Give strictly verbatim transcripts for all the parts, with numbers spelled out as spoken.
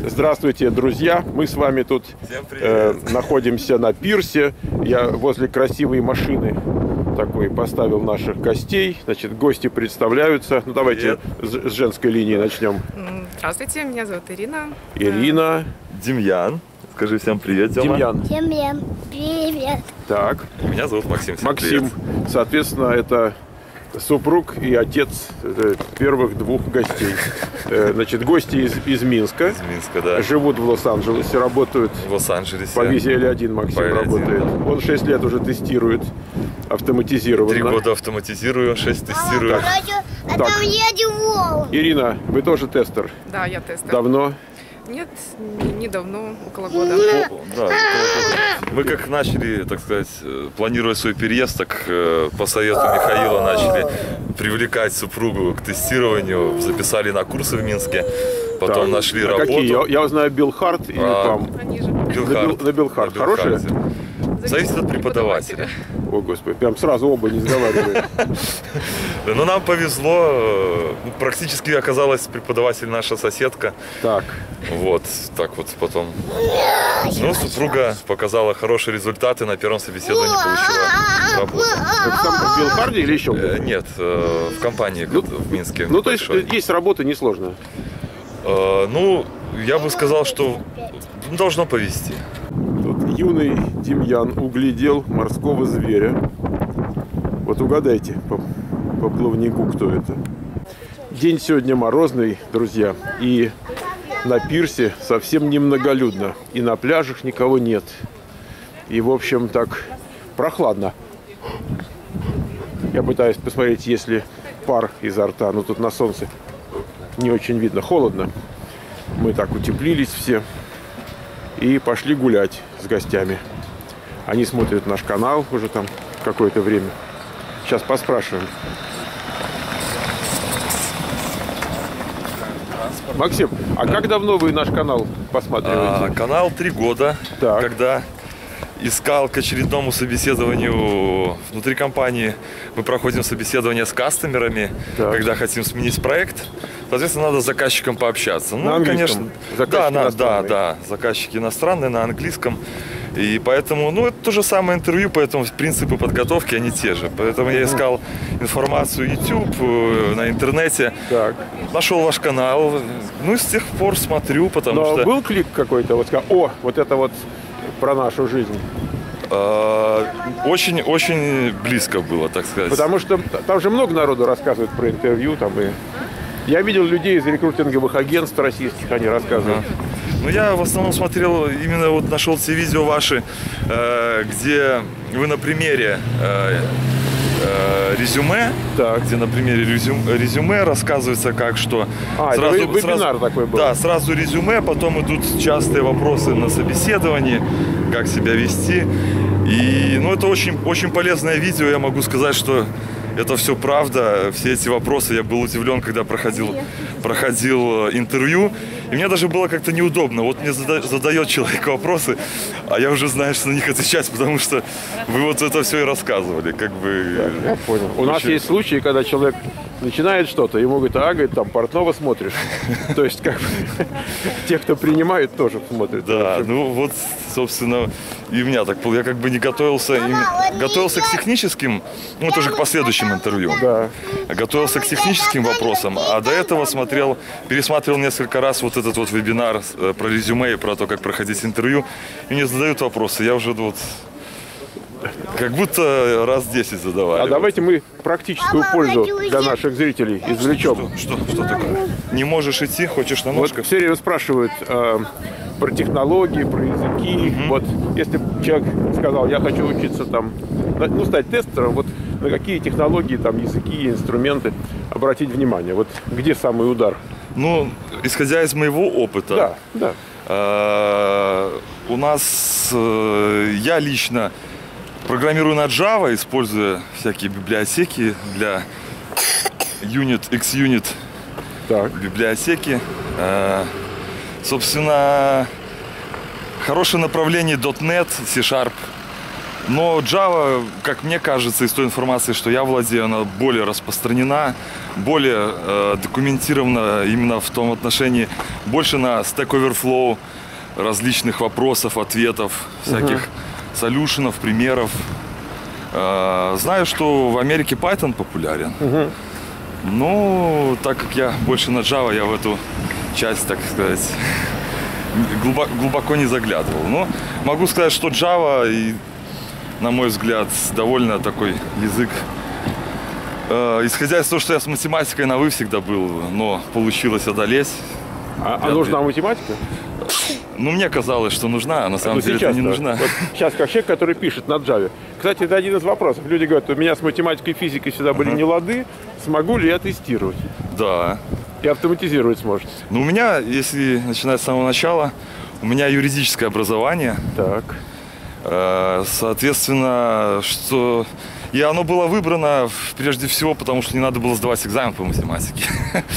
Здравствуйте, друзья! Мы с вами тут э, находимся на пирсе. Я возле красивой машины такой поставил наших гостей. Значит, гости представляются. Ну, давайте с, с женской линии начнем. Здравствуйте, меня зовут Ирина. Ирина. Демьян. Скажи всем привет, Тёма. Демьян. Демьян, привет. Так. Меня зовут Максим. Всем Максим. Привет. Соответственно, это супруг и отец первых двух гостей. Значит, гости из, из Минска. Из Минска, да. Живут в Лос-Анджелесе, работают в Лос-Анджелесе. По визе Л один Максим По работает. да. Он шесть лет уже тестирует автоматизированно. Три года автоматизирую, шесть тестирую. А там едет волк. Ирина, вы тоже тестер? Да, я тестер. Давно? Нет, недавно, около года. О, да, мы как начали, так сказать, планировать свой переезд, так по совету Михаила начали привлекать супругу к тестированию, записали на курсы в Минске, потом так. нашли а работу. Какие? Я, я знаю Билхард и а, там. Билхард. На Билхард. Хорошие? Зависит от преподавателя. О, Господи, прям сразу оба не сговаривают. Ну, нам повезло, практически оказалась преподаватель наша соседка. Так. Вот, так вот потом. Ну, супруга показала хорошие результаты, на первом собеседовании получила работу. В Билхарде или еще? Нет, в компании в Минске. Ну, то есть есть работа несложная? Ну, я бы сказал, что должно повезти. Тут юный Демьян углядел морского зверя. Вот угадайте по, по плавнику, кто это. День сегодня морозный, друзья. И на пирсе совсем немноголюдно. И на пляжах никого нет. И, в общем, так прохладно. Я пытаюсь посмотреть, есть ли пар изо рта. Но тут на солнце не очень видно. Холодно. Мы так утеплились все. И пошли гулять с гостями. Они смотрят наш канал уже там какое-то время. Сейчас поспрашиваем. Максим, а да. как давно вы наш канал посматриваете? А, канал три года, так. когда искал к очередному собеседованию внутри компании. Мы проходим собеседование с кастомерами, так. когда хотим сменить проект. Соответственно, надо с заказчиком пообщаться. На ну, конечно, да, на, да, да, заказчики иностранные на английском. И поэтому, ну, это то же самое интервью, поэтому принципы подготовки, они те же. Поэтому я искал информацию YouTube, на интернете, так. нашел ваш канал, ну, и с тех пор смотрю, потому Но что... был клик какой-то, вот сказал, о, вот это вот про нашу жизнь? Очень-очень близко было, так сказать. Потому что там же много народу рассказывает про интервью, там и... Я видел людей из рекрутинговых агентств российских, они рассказывают. Ага. Ну, я в основном смотрел, именно вот нашел все видео ваши, э, где вы на примере э, э, резюме, так. где на примере резюме, резюме рассказывается, как что. А, сразу, это вебинар сразу, такой был? Да, сразу резюме, потом идут частые вопросы на собеседовании, как себя вести. И, ну, это очень, очень полезное видео, я могу сказать, что это все правда, все эти вопросы. Я был удивлен, когда проходил, проходил интервью. И мне даже было как-то неудобно. Вот мне задает человек вопросы, а я уже знаю, что на них отвечать, потому что вы вот это все и рассказывали. Как бы, да, я понял. У нас есть случаи, когда человек начинает что-то, ему говорит, а, говорит, там, портного смотришь. То есть, как бы, те, кто принимает, тоже смотрят. Да, ну вот, собственно, и у меня так, я как бы не готовился, готовился к техническим, ну, тоже к последующим интервью. Да. Готовился к техническим вопросам, а до этого смотрел, пересматривал несколько раз вот этот вот вебинар про резюме и про то, как проходить интервью. И мне задают вопросы, я уже вот как будто раз десять задавали. А давайте мы практическую пользу для наших зрителей извлечем. Что, что, что такое? Не можешь идти, хочешь на ножках? Вот все время спрашивают э, про технологии, про языки. Mm-hmm. Вот если человек сказал, я хочу учиться там, ну, стать тестером, вот на какие технологии, там, языки, инструменты обратить внимание? Вот где самый удар? Ну, исходя из моего опыта, да, да. Э, у нас, э, я лично программирую на Java, используя всякие библиотеки для Unit, Xunit, так. библиотеки. Э, собственно, хорошее направление .дот нет, C-Sharp. Но Java, как мне кажется, из той информации, что я владею, она более распространена, более э, документирована именно в том отношении, больше на Stack Overflow различных вопросов, ответов, всяких uh-huh. солюшенов, примеров. Э, знаю, что в Америке Python популярен. Uh-huh. Но так как я больше на Java, я в эту часть, так сказать, глубоко, глубоко не заглядывал. Но могу сказать, что Java, и, на мой взгляд, довольно такой язык. Э, исходя из того, что я с математикой на «вы» всегда был, но получилось одолеть. А, а нужна математика? Ну, мне казалось, что нужна, а на самом ну, деле сейчас, это не да. нужна. Вот сейчас, как человек, который пишет на Java. Кстати, это один из вопросов. Люди говорят, у меня с математикой и физикой всегда были uh-huh. нелады. Смогу ли я тестировать? Да. И автоматизировать сможете? Ну, у меня, если начинать с самого начала, у меня юридическое образование. Так. Соответственно, что... И оно было выбрано прежде всего, потому что не надо было сдавать экзамен по математике.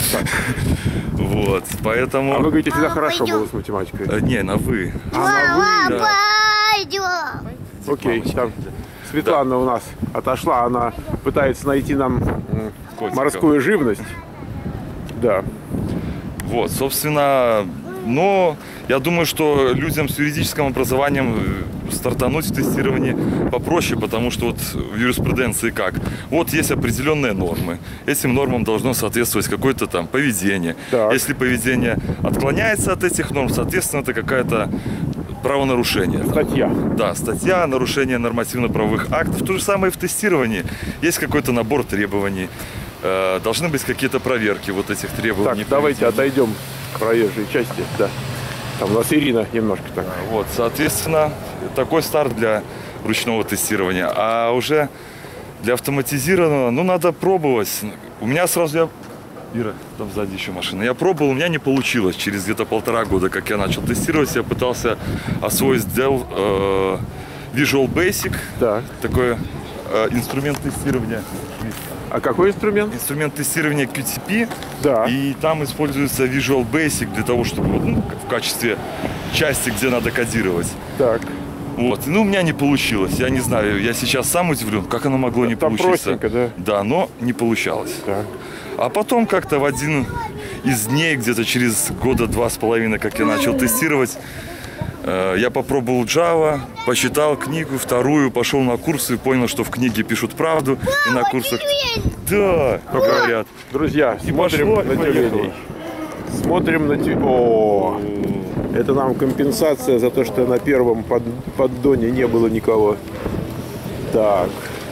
Вот, поэтому... А вы говорите, всегда хорошо было с математикой? Не, на «вы». А, на «вы», пойдем. Окей, там Светлана у нас отошла, она пытается найти нам морскую живность. Да. Вот, собственно, но я думаю, что людям с юридическим образованием стартануть в тестировании попроще, потому что вот в юриспруденции как? Вот есть определенные нормы. Этим нормам должно соответствовать какое-то там поведение. Так. Если поведение отклоняется от этих норм, соответственно, это какая-то правонарушение. Статья. Да, статья, нарушение нормативно-правовых актов. То же самое и в тестировании. Есть какой-то набор требований. Э, должны быть какие-то проверки вот этих требований. Так, давайте отойдем к проезжей части. Да. Там у нас Ирина немножко так. Вот, соответственно, такой старт для ручного тестирования. А уже для автоматизированного, ну, надо пробовать. У меня сразу я... Ира, там сзади еще машина. Я пробовал, у меня не получилось. Через где-то полтора года, как я начал тестировать, я пытался освоить Dell э, Visual Basic. Так. Такой э, инструмент тестирования. А какой инструмент? Инструмент тестирования кью ти пи. Да. И там используется Visual Basic для того, чтобы ну, в качестве части, где надо кодировать. Так. Вот. Ну, у меня не получилось. Я не знаю, я сейчас сам удивлен, как оно могло не там получиться. Простенько, да? Да, но не получалось. Так. А потом как-то в один из дней, где-то через года два с половиной, как я начал тестировать, э, я попробовал Java, почитал книгу, вторую, пошел на курсы и понял, что в книге пишут правду. И на курсах... Да, говорят. Друзья, смотрим пошло, на и тюленей. Смотрим на тюленей. О, это нам компенсация за то, что на первом под, поддоне не было никого. Так.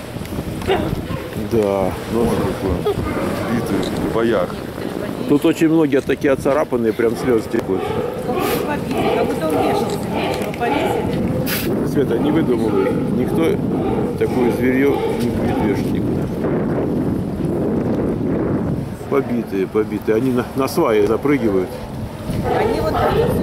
Да, ну Битые в боях. тут очень многие такие оцарапанные, прям слезы текут. Света, не выдумывай. Никто такое зверье не будет вешать никуда. Побитые, побитые. Они на, на свае запрыгивают. Они вот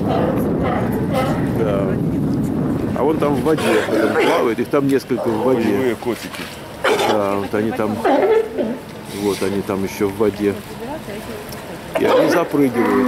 Да. А вон там в воде потом плавают, их там несколько в воде. Боевые котики. Да, вот они там, вот они там еще в воде. И они запрыгивают.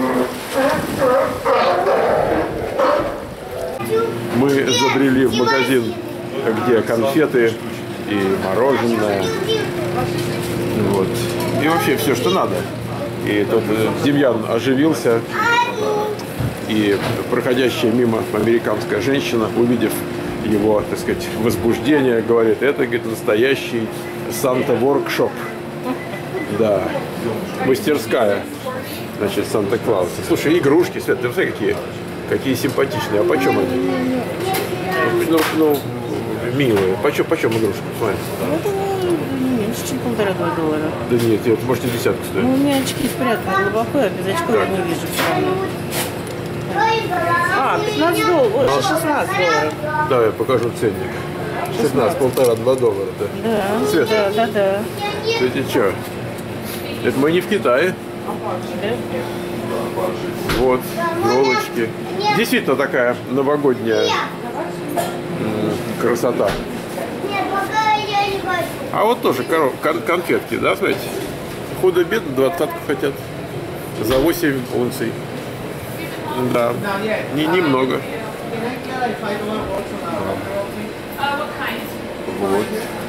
Мы забрели в магазин, где конфеты и мороженое. Вот. И вообще все, что надо. И тут Демьян оживился. И проходящая мимо американская женщина, увидев его, так сказать, возбуждение, говорит, это, говорит, настоящий Санта-воркшоп. Да, мастерская, значит, Санта-Клауса. Слушай, игрушки, Свет, ты смотри, какие, какие симпатичные. А почем они? Ну, ну милые. Почем, почем игрушки? Смотри. меньше, чем полтора-два доллара. Да нет, это может и десятку стоит. Ну, у меня очки спрятаны глубоко, я без очков я не вижу все равно. А, пятнадцать долларов, ой, шестнадцать долларов. Да, я покажу ценник. шестнадцать, полтора-два доллара, да. Да, Свет, да, да, да. это что? Это мы не в Китае. Вот, елочки. Действительно такая новогодняя красота. А вот тоже коров, кон, конфетки, да, смотрите? Худо-бедно двадцатку хотят. За восемь унций. Да, не, немного. Вот.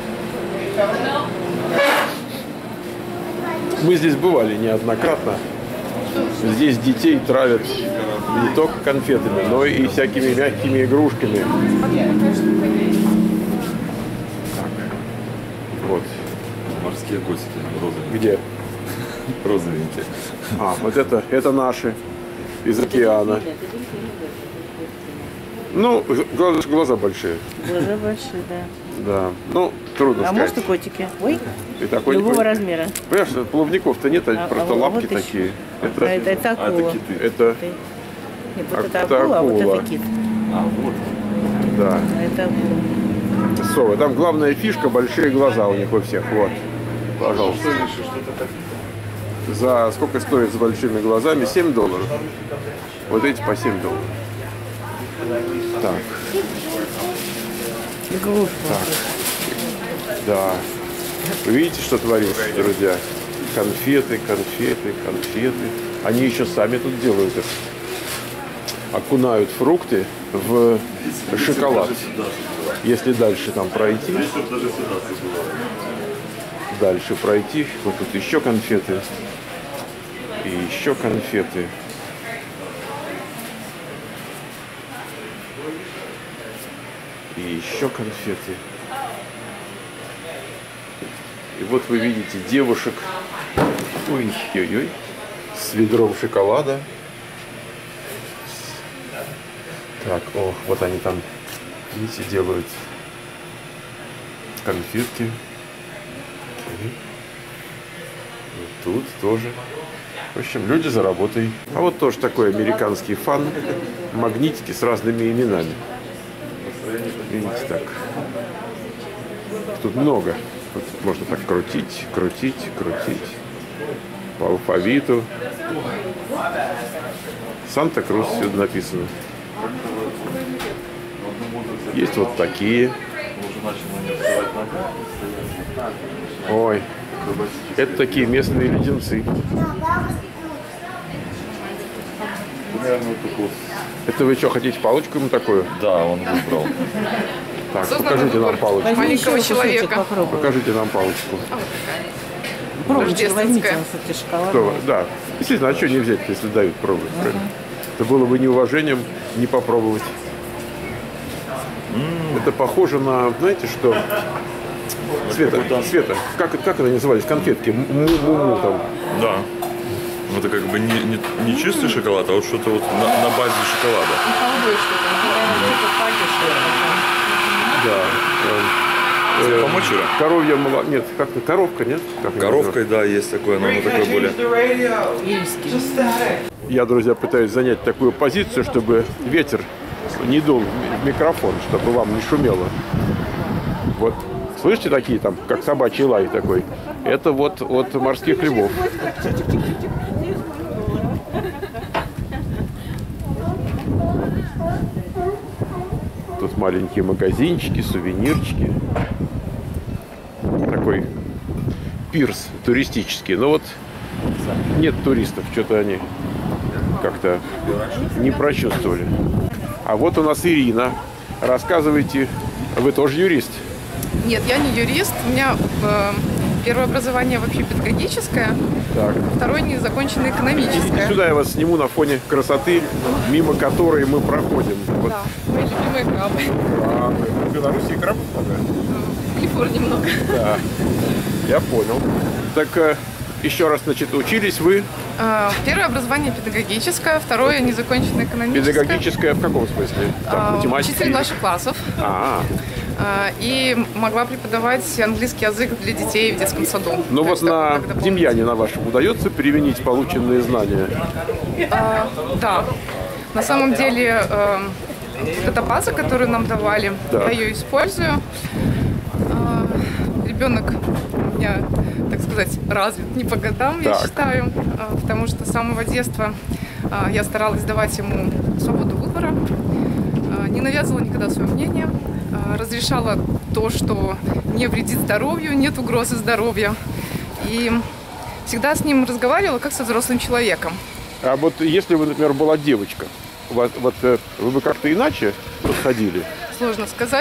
Мы здесь бывали неоднократно. Здесь детей травят не только конфетами, но и всякими мягкими игрушками. Так. Вот. Морские котики розовенькие. Где? Розовенькие. А, вот это, это наши из океана. Ну, глаза, глаза большие. Глаза большие, да. Да. Ну, трудно А сказать. может и котики? Ой, И такой любого не- размера. Понимаешь, плавников-то нет, а А- просто а вот лапки еще. такие. А Это, это, это акула. киты. это, Нет, вот А- это это акула, а вот акула. это кит. А, вот. да, А это акула. совы. Там главная фишка, большие глаза у них у всех. Вот, пожалуйста. За сколько стоит с большими глазами? семь долларов. Вот эти по семь долларов. Так, Игрушка. да. Вы видите, что творится, друзья? Конфеты, конфеты, конфеты. Они еще сами тут делают их. Окунают фрукты в шоколад. Если дальше там пройти, дальше пройти, вот тут еще конфеты. И еще конфеты. И еще конфеты. И вот вы видите девушек, ой-ой-ой, с ведром шоколада. Так, о, вот они там, видите, делают конфетки. Окей. Вот тут тоже. В общем, люди за работой. А вот тоже такой американский фан. Магнитики с разными именами. Видите, так. Тут много. Вот можно так крутить, крутить, крутить. По алфавиту. Санта-Крус сюда написано. Есть вот такие. Ой, это такие местные леденцы. Это вы что, хотите палочку ему такую? Да, он выбрал. Так, Создан покажите выбор. нам палочку. Возьми Маленького еще кусочек, человека. попробуй. Покажите нам палочку. Пробуйте, Рождественская. возьмите, он, кстати, шоколад. Что вы? Да. Естественно, а что не взять, если дают пробовать? Правильно? Это было бы неуважением не попробовать. Это похоже на, знаете что? Света, Света, как, как это назывались? Конфетки? Му-му-му там. Да. Ну, это как бы не, не, не чистый шоколад, а вот что-то вот на, на базе шоколада. Да. Тебе помочь, Ира? Коровья молоко. Нет, как-то коровка, нет? Как она Коровкой, да, есть такое, но оно такое более... Я, друзья, пытаюсь занять такую позицию, чтобы ветер не дул в микрофон, чтобы вам не шумело. Вот, слышите такие там, как собачий лай такой? Это вот от морских львов. Тут маленькие магазинчики, сувенирчики. Такой пирс туристический. Но вот нет туристов, что-то они как-то не прочувствовали. А вот у нас Ирина. Рассказывайте, вы тоже юрист? Нет, я не юрист. У меня э, первое образование вообще педагогическое, Так. второе незаконченное экономическое. Сюда я вас сниму на фоне красоты, мимо которой мы проходим. Вот. Да, мои любимые крабы. А, в Беларуси краб много. Калифор немного. Да, я понял. Так э, еще раз, значит, учились вы Э, Первое образование педагогическое, второе незаконченное экономическое. педагогическое в каком смысле? Там, Э, математика? Учитель младших классов. А, Э, И могла преподавать английский язык для детей в детском саду. ну То вот есть на такой, когда Демьяне на вашем удается применить полученные знания? А, да. На самом деле, э, вот эта база, которую нам давали, Так. я ее использую. А, ребенок у меня, так сказать, развит не по годам, я Так. считаю, а, потому что с самого детства а, я старалась давать ему свободу выбора, а, не навязывала никогда свое мнение, а, разрешала то, что не вредит здоровью, нет угрозы здоровью. И всегда с ним разговаривала как со взрослым человеком. А вот если бы, например, была девочка, у вас, вот э, вы бы как-то иначе подходили? Сложно сказать.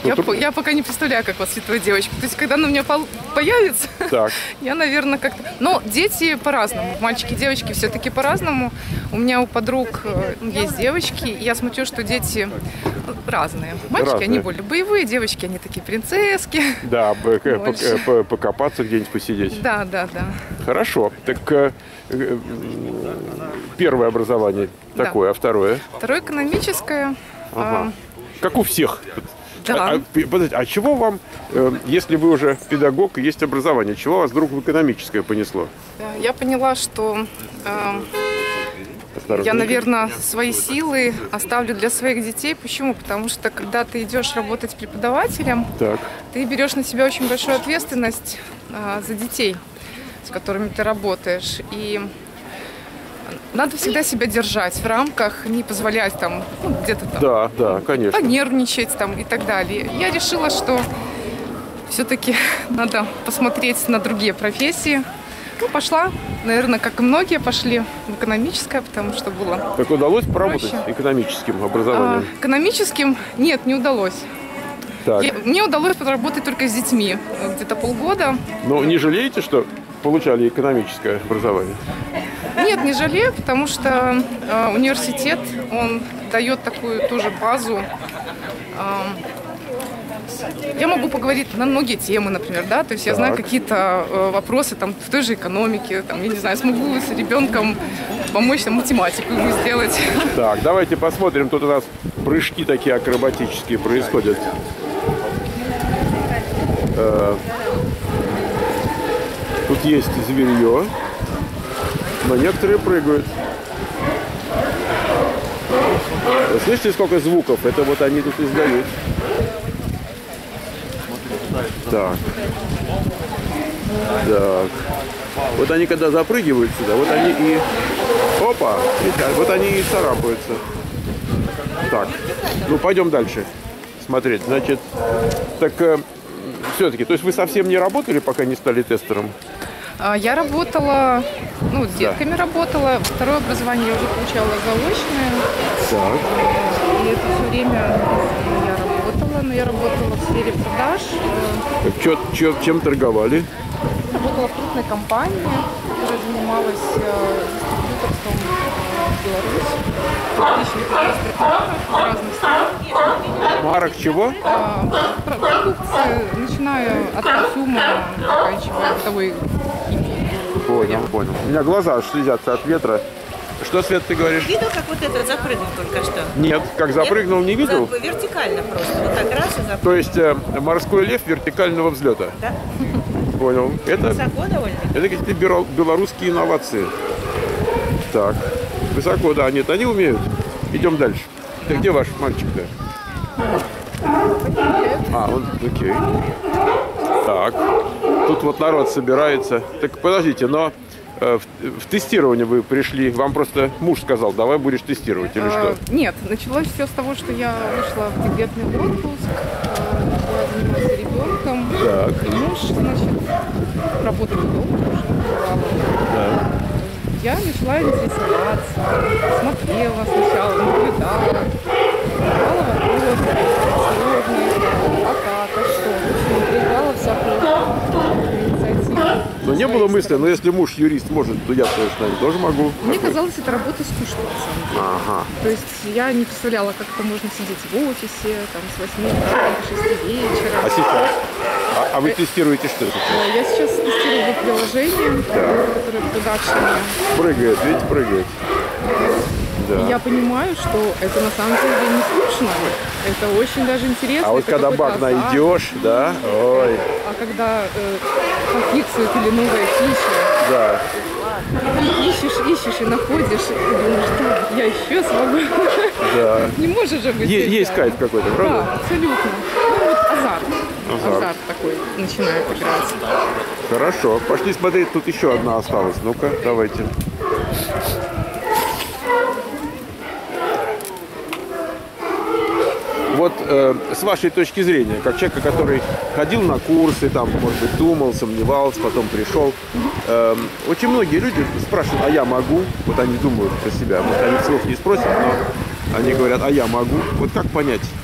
Я, Ну, по- я пока не представляю, как воспитывать девочку. То есть, когда она у меня пол- появится, Так. я, наверное, как-то... Но дети по-разному. Мальчики и девочки все-таки по-разному. У меня у подруг э, есть девочки, и я смотрю, что дети ну, разные. Мальчики, Разные. они более боевые, девочки, они такие принцесски. Да, б- к- Больше. пок- э, покопаться где-нибудь, посидеть. Да, да, да. Хорошо. Так э, э, первое образование Да. такое, а второе? Второе экономическое. Ага. Как у всех. Да. А, а, пи- подождите, а чего вам, э, если вы уже педагог и есть образование, чего вас вдруг в экономическое понесло? А, Я поняла, что э, Осторожно. я, наверное, свои силы оставлю для своих детей. Почему? Потому что, когда ты идешь работать преподавателем, Так. ты берешь на себя очень большую ответственность а, за детей, с которыми ты работаешь. И надо всегда себя держать в рамках, не позволять там ну, где-то там Да, да, конечно. понервничать там и так далее. Я решила, что все-таки надо посмотреть на другие профессии. Ну, пошла, наверное, как и многие, пошли в экономическое, потому что было Так удалось поработать проще. экономическим А, образованием? экономическим нет, не удалось. Так. Я- мне удалось поработать только с детьми э, где-то полгода. Но не жалеете, что получали экономическое образование? Нет, не жалею, потому что э, университет, он дает такую тоже базу. Э, я могу поговорить на многие темы, например, да, то есть я знаю Так. какие-то э, вопросы там в той же экономике, там, я не знаю, смогу с ребенком помочь там математику ему сделать. Так, давайте посмотрим. Тут у нас прыжки такие акробатические происходят. Э, Тут есть зверье, но некоторые прыгают. Слышите, сколько звуков? Это вот они тут издают. Так. Так. Вот они когда запрыгивают сюда, вот они и... Опа! Видите, вот они и царапаются. Так. Ну, пойдем дальше смотреть. Значит, так э, все-таки, то есть вы совсем не работали, пока не стали тестером? А, Я работала, ну, с детками работала, второе образование я уже получала заочное. Так. И это все время я работала, но я работала в сфере продаж, э, Так, чё- чё- чем торговали? работала в крупной компании, которая занималась э, дистрибьюторством э, в Беларусь, различных регистров разных стран. Марок чего? А, про- Продукция, начиная от парфюма, заканчивая бытовой химией. Понял, понял. У меня глаза аж слезятся от ветра. Что, Свет, ты говоришь? Видел, как вот этот запрыгнул только что? Нет, как запрыгнул, не видел? За- Вертикально просто. Вот так раз и запрыгнул. То есть э, морской лев вертикального взлета. Да? Понял. Это, Высоко довольно. это какие-то бюро- белорусские инновации. Так. Высоко, да, нет, они умеют. Идем дальше. Так где ваш мальчик-то? А, он, окей. Так. Тут вот народ собирается. Так подождите, но э, в, в тестирование вы пришли. Вам просто муж сказал, давай будешь тестировать или что? А, Нет, началось все с того, что я вышла в декретный отпуск, а, начала заниматься ребенком. Так. И муж, значит, работать дома уже бывало. Да. Я начала интересоваться, смотрела сначала, наблюдала, задавала вопросы, сложные, а как, а что. В общем, проявляла всякую инициативу. Но не было мысли, но если муж юрист может, то я, конечно, тоже могу. Мне казалось, это работа скучная, на самом деле. Ага. То есть я не представляла, как это можно сидеть в офисе, там, с восьми утра до шести вечера. А сейчас? А, а вы тестируете что сейчас? Э, Я сейчас тестирую приложение, которое в продакшене. Прыгает, видите, прыгает. И Да. я понимаю, что это на самом деле не скучно. Это очень даже интересно. А вот это когда какой-то баг азарт. найдешь, да, ой, А когда э, конфликцию или новая фича, да. ты ищешь, ищешь и находишь, и думаешь, да, я еще смогу. Да. Не может же быть. Е- нельзя. есть кайф какой-то, Да, правда? абсолютно. Ну вот азарт. Азарт. Азарт такой начинает играть. Хорошо. Пошли смотреть, тут еще одна осталась. Ну-ка, давайте. Вот э, с вашей точки зрения, как человека, который ходил на курсы, там, может быть, думал, сомневался, потом пришел, э, очень многие люди спрашивают, а я могу? Вот они думают про себя, вот они вслух не спросят, но они говорят, а я могу? Вот как понять,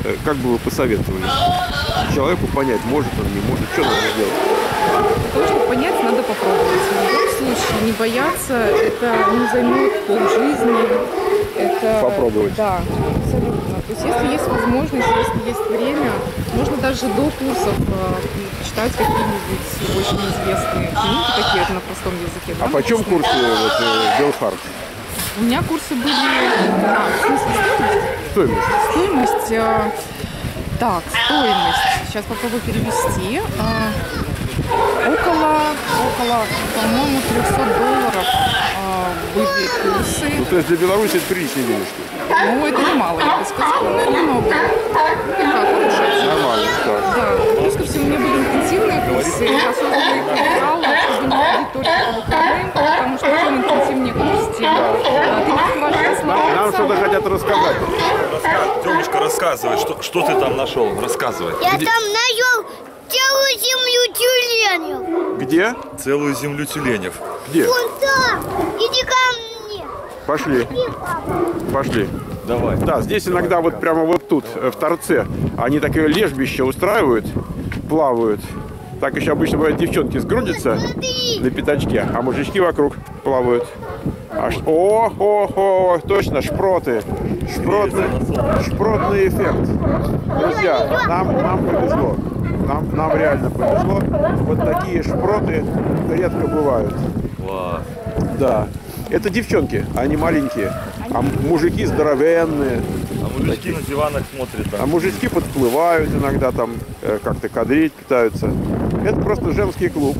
э, как бы вы посоветовали человеку понять, может он, не может, что надо сделать? Для того, чтобы понять, надо попробовать. В любом случае, не бояться, это не займет полжизни. Это, Попробовать. Да, абсолютно. То есть, если есть возможность, если есть время, можно даже до курсов э, читать какие-нибудь очень известные книги, такие это на простом языке. А да, почем написано. курсы вот, э, Белхард? У меня курсы были... А, в смысле, стоимость? Стоимость? Стоимость... э, так, стоимость. Сейчас попробую перевести. А, около, около, по-моему, трехсот долларов а, были курсы. Ну, то есть для Беларуси это приличные денежки. Ну, это немало, я бы сказала, но немного. Да, хорошая цена. Нормально, так. Да, плюс ко всему у меня были интенсивные курсы. Я особенно их выбирала, чтобы не ходить только по выходным, потому что чем интенсивнее курс, тем а, ты не успеваешь Нам расслабляться. что-то хотят рассказать. Тёмочка, рассказывай, что, что ты там нашел? Рассказывай. Я там нашел целую землю тюленев. Где? Целую землю тюленев. Где? Вон там. Иди ко мне. Пошли. Иди, папа. Пошли. Давай. Да, здесь иногда вот прямо вот тут, э, в торце, они такое лежбище устраивают, плавают. Так еще обычно бывает, девчонки сгрудятся на пятачке, а мужички вокруг плавают. Аж... О, о, о, точно, шпроты. Шпротный, шпротный эффект. Друзья, нам, нам повезло. Нам, нам реально повезло. Вот такие шпроты редко бывают. Класс. Да. Это девчонки, они маленькие. А мужики здоровенные. А мужички на диванах смотрят А там. мужички подплывают иногда там, э, как-то кадрить пытаются. Это просто женский клуб.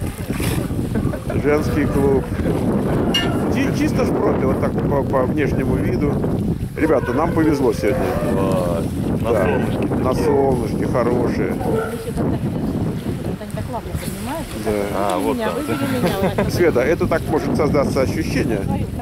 Женский клуб. Чи- Чисто шпроты, вот так по, по внешнему виду. Ребята, нам повезло сегодня. Класс. На Да. солнышке. На солнышке хорошие. Да. А, вот там. Света, это так может создаться ощущение.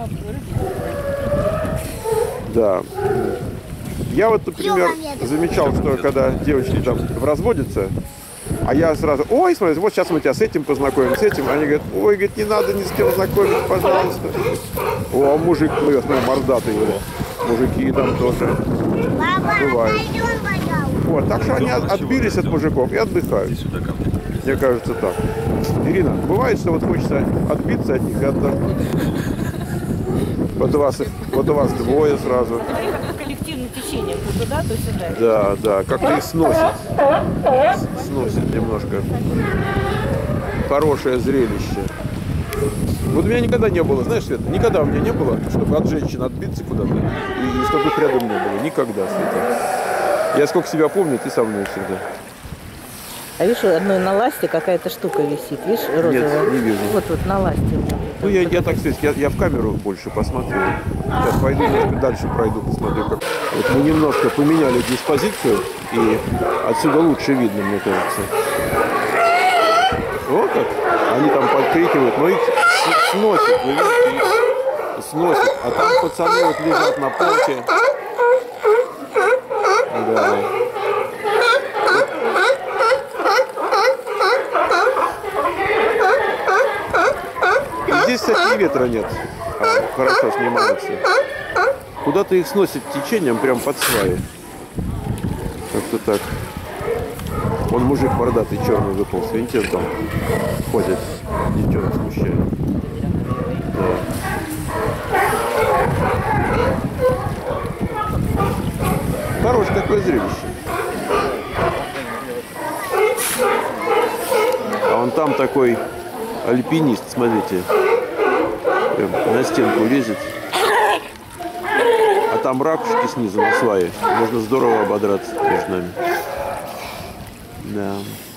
Да. Я вот, например, замечал, что когда девочки там разводятся, а я сразу, ой, смотри, вот сейчас мы тебя с этим познакомим, с этим. Они говорят, ой, говорит, не надо ни с кем знакомить, пожалуйста. О, мужик плывет, смотри, мордатый. Мужики там тоже. Папа, Бывает. пойдем, пожалуйста. Вот, так что они от- отбились от мужиков и отдыхают. Сюда ко мне. Мне кажется так. Ирина, бывает, что вот хочется отбиться от них и отдохнуть. Вот у вас, их- вот у вас двое сразу. Коллективным течением то туда, то сюда. Да, да, как-то их сносит. С- Сносит немножко. Хорошее зрелище. Вот у меня никогда не было, знаешь, Света, никогда у меня не было, чтобы от женщин отбиться куда-то, и, и чтобы их рядом не было. Никогда, Света. Я сколько себя помню, ты со мной всегда. А видишь, одной на ласте какая-то штука висит, видишь, розовая? не вижу. Вот, вот на ласте. Ну, я, я так сказать, я, я в камеру больше посмотрю. Сейчас пойду немножко дальше пройду, посмотрю, как. Вот мы немножко поменяли диспозицию, и отсюда лучше видно, мне кажется. Вот как. Они там подкрикивают, но их с- сносит, вы видите, их сносит. А там пацаны вот лежат на полке. Да. И здесь, кстати, и ветра нет. А, хорошо снимаются. Куда-то их сносит течением прям под сваи. Как-то так. Он мужик бородатый, черный выполз. Видите, он там ходит. Ничего не смущает. Да. Хорошее такое зрелище. А он там такой альпинист, смотрите. Прям на стенку лезет. А там ракушки снизу на свае. Можно здорово ободраться между нами. Да.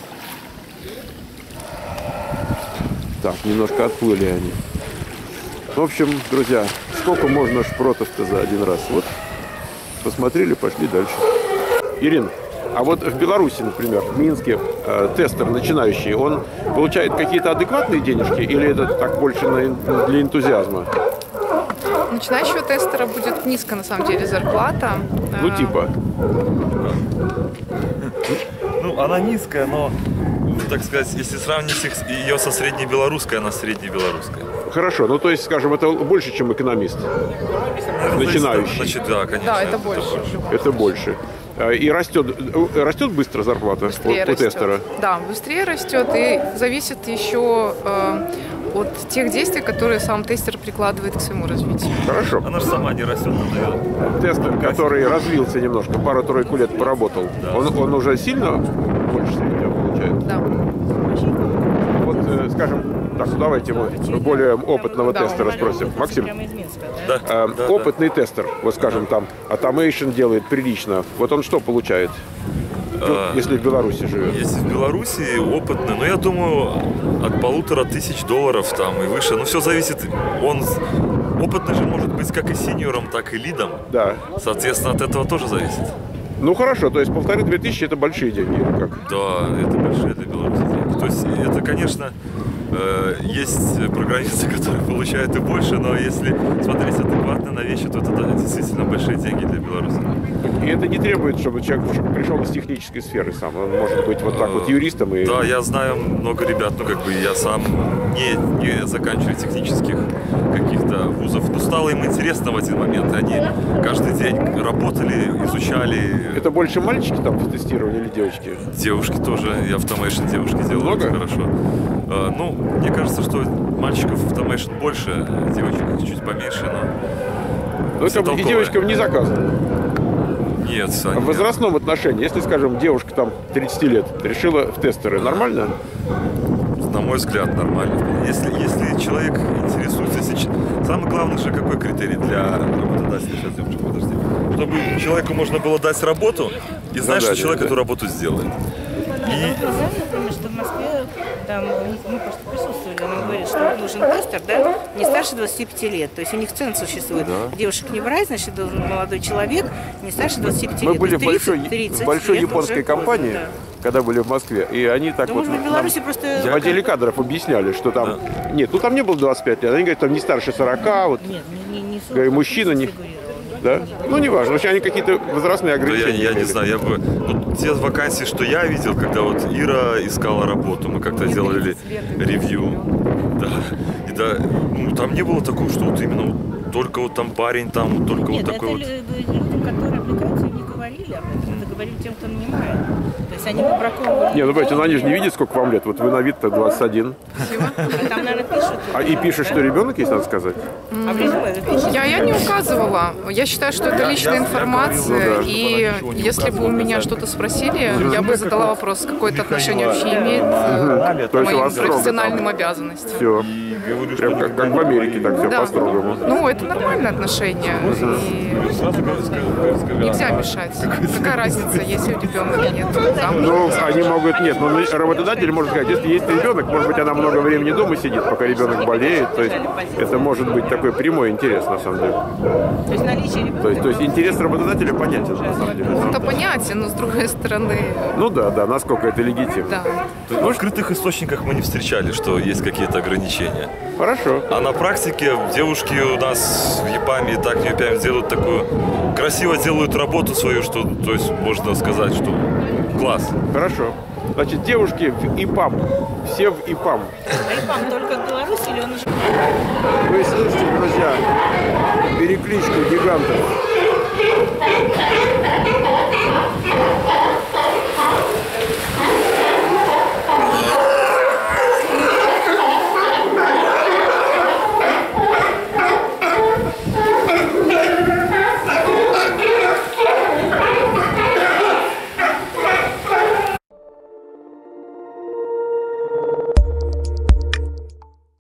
Так, немножко отплыли они. В общем, друзья, сколько можно шпротов-то за один раз? Вот, посмотрели, пошли дальше. Ирина, а вот в Беларуси, например, в Минске, э, тестер начинающий, он получает какие-то адекватные денежки или это так больше на, эн- для энтузиазма? Начинающего тестера будет низко, на самом деле, зарплата. Ну, А, типа. Ну, она низкая, но, так сказать, если сравнить их, ее со среднебелорусской, она среднебелорусская. Хорошо, ну то есть, скажем, это больше, чем экономист. Начинающий. Значит, да, конечно. Да, это больше. Это больше. И растет, растет быстро зарплата у, у растет. тестера? Да, быстрее растет и зависит еще э, от тех действий, которые сам тестер прикладывает к своему развитию. Хорошо. Она же сама не растет, наверное. Тестер, который развился немножко, пару-тройку лет поработал, Да. он, он уже сильно больше среднего получает? Да. Вот, э, скажем, так, ну давайте мы более опытного Да. тестера спросим. Максим, Да, э, да, опытный тестер, вот скажем, там, automation делает прилично, вот он что получает, ну, А, если в Беларуси живет? Если в Беларуси опытный, ну я думаю, от полутора тысяч долларов там и выше. Ну все зависит. Он опытный же может быть как и синьором, так и лидом. Да. Соответственно, от этого тоже зависит. Ну хорошо, то есть полторы-две тысячи это большие деньги, или как? Да, это большие для Беларуси деньги. То есть это, конечно, э, есть программисты, которые получают и больше, но если смотреть адекватно на вещи, то это да, действительно большие деньги для Беларуси. И это не требует, чтобы человек пришел из технической сферы сам. Он может быть вот так вот юристом и... Да, я знаю много ребят, ну как бы я сам не, не заканчиваю технических каких-то вузов, но стало им интересно в один момент. Они каждый день работали, изучали. Это больше мальчики там в тестировании или девочки? Девушки тоже, и автомейшн девушки делают Много? хорошо. А, ну, мне кажется, что мальчиков автомейшн больше, девочек чуть поменьше, но... Ну, все это и толковые. девочкам не заказано. Нет, А они... в возрастном отношении, если, скажем, девушка там тридцать лет решила в тестеры, нормально? На мой взгляд, нормально. Если, если человек интересуется, если... ч- самый главный же какой критерий для работодателя? Сейчас, девушка, подожди. Чтобы человеку можно было дать работу и знать, да, что да, человек да. эту работу сделает. И... Например, что в Москве, там, у них, мы просто присутствовали, он говорит, что нужен тестер, да, не старше двадцати пяти лет. То есть у них цена существует. Девушек не брать, значит, должен молодой человек не старше двадцати пяти Мы лет. были в То есть большой, тридцать, тридцать в большой лет японской уже, компании, да. когда были в Москве, и они так Да, вот может быть, в нам Беларуси просто... в отделе кадров объясняли, что там... Нет, ну там не было двадцати пяти лет, они говорят, там не старше сорока, вот, Нет, не, не, не говорю, мужчина не... Да? Ну, не важно, вообще они какие-то возрастные Да я, ограничения я не имели. знаю, я бы... Вот те вакансии, что я видел, когда вот Ира искала работу, мы как-то делали ревью. Да. И да, ну, там не было такого, что вот именно вот только вот там парень, там только Нет, вот такой это вот... лю- людям, которые аппликацию не говорили об этом, это говорили тем, кто нанимает. То есть они побраковывали. Не, ну, понимаете, ну они же не видят, сколько вам лет. Вот вы на вид-то двадцать один. А там, наверное, пишут. А и пишет, что ребенок есть, надо сказать. А в резюме пишут. Я, я не указывала. Я считаю, что это личная информация. И если бы у меня что-то спросили, я бы задала вопрос, какое-то отношение вообще имеет э, То к есть у моим вас строго профессиональным обязанностям. Все. Прям как, как в Америке, так все Да. по-строгому. Ну, это нормальные отношения. И Сразу скажи, нельзя мешать. Какая разница, если ребенок нет замуж? Ну, они могут, нет, ну, работодатель может сказать, если есть ребенок, может быть, она много времени дома сидит, пока ребенок болеет, то есть это может быть такой прямой интерес, на самом деле. То есть наличие ребенка. То есть, то есть интерес работодателя понятен, на самом деле. Это понятие, но с другой стороны, Ну да, да, насколько это легитимно. да. В открытых источниках мы не встречали, что есть какие-то ограничения. Хорошо. А на практике девушки у нас в ЕПАМе и так в ЕПАМе делают такую, красиво делают работу свою, что, то есть можно сказать, что класс. Хорошо. Значит, девушки в ИПАМ. Все в ИПАМ. А ИПАМ только в Беларуси или он уже... Вы слышите, друзья, перекличку гигантов.